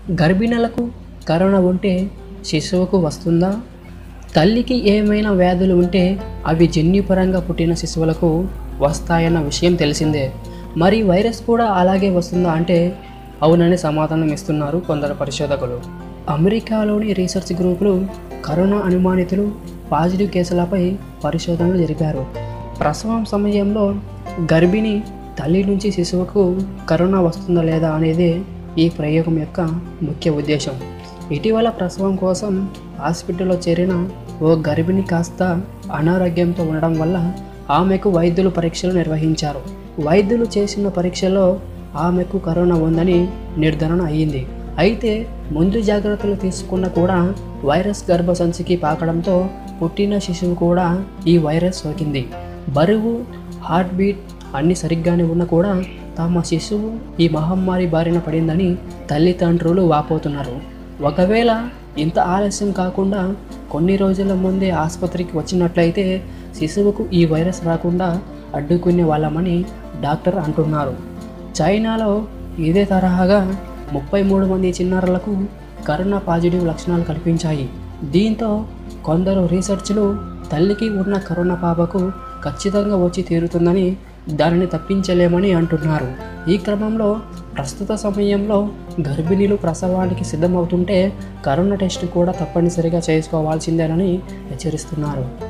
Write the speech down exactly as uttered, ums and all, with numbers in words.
గర్భిణులకు corona ఉంటే శిశువుకు వస్తుందా? తల్లికి ఏమైనా వ్యాధులు ఉంటే అవి జన్యుపరంగా పుట్టిన శిశువులకు వస్తాయన్న విషయం తెలిసిందే. మరి వైరస్ కూడా అలాగే వస్తుందా అంటే అవునని సమాధానం ఇస్తున్నారు కొందరు పరిశోధకులు. అమెరికాలోని రీసెర్చ్ గ్రూపులు కరోనా అనుమానితులు పాజిటివ్ కేసులపై పరిశోధనలు జరిపారు. ప్రసవం సమయంలో గర్భిణి తల్లి నుంచి శిశువుకు కరోనా వస్తుందా లేదా అనేది ఈ ప్రయోగం యొక్క ముఖ్య ఉద్దేశం. ఇటీవల ప్రసవం కోసం హాస్పిటల్లో చేరిన ఓ గర్భిణి కాస్త అనారోగ్యంతో ఉండడం వల్ల ఆమెకు వైద్యులు పరీక్షలు నిర్వహించారు. వైద్యులు చేసిన పరీక్షలో ఆమెకు కరోనా ఉందని నిర్ధారణ అయ్యింది. అయితే ముందు జాగ్రత్తలు తీసుకున్న కూడా వైరస్ గర్భసంచికి పాకడంతో పుట్టిన శిశువు కూడా ఈ వైరస్ సోకింది. బరువు, హార్ట్ బీట్ అన్నీ సరిగ్గానే ఉన్నా కూడా తమ శిశువు ఈ మహమ్మారి బారిన పడిందని తల్లిదండ్రులు వాపోతున్నారు. ఒకవేళ ఇంత ఆలస్యం కాకుండా కొన్ని రోజుల ముందే ఆసుపత్రికి వచ్చినట్లయితే శిశువుకు ఈ వైరస్ రాకుండా అడ్డుకునే వాళ్ళమని డాక్టర్ అంటున్నారు. చైనాలో ఇదే తరహాగా ముప్పై మూడు మంది చిన్నారులకు కరోనా పాజిటివ్ లక్షణాలు కనిపించాయి. దీంతో కొందరు రీసెర్చ్లు తల్లికి ఉన్న కరోనా పాపకు ఖచ్చితంగా వచ్చి తీరుతుందని, దానిని తప్పించలేమని అంటున్నారు. ఈ క్రమంలో ప్రస్తుత సమయంలో గర్భిణీలు ప్రసవానికి సిద్ధమవుతుంటే కరోనా టెస్ట్ కూడా తప్పనిసరిగా చేసుకోవాల్సిందేనని హెచ్చరిస్తున్నారు.